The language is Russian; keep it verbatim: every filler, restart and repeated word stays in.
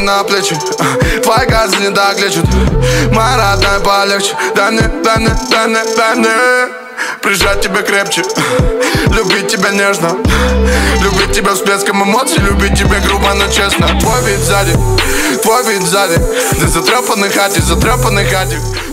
на плечи, твои газы не доглечат. Моя родная, полегче. Дай мне, дай мне, дай мне, дай мне прижать тебя крепче, любить тебя нежно, любить тебя всплеском эмоций, любить тебя грубо, но честно. Твой вид сзади, твой вид сзади, ты затрепанный хатик, затрепанный хатик.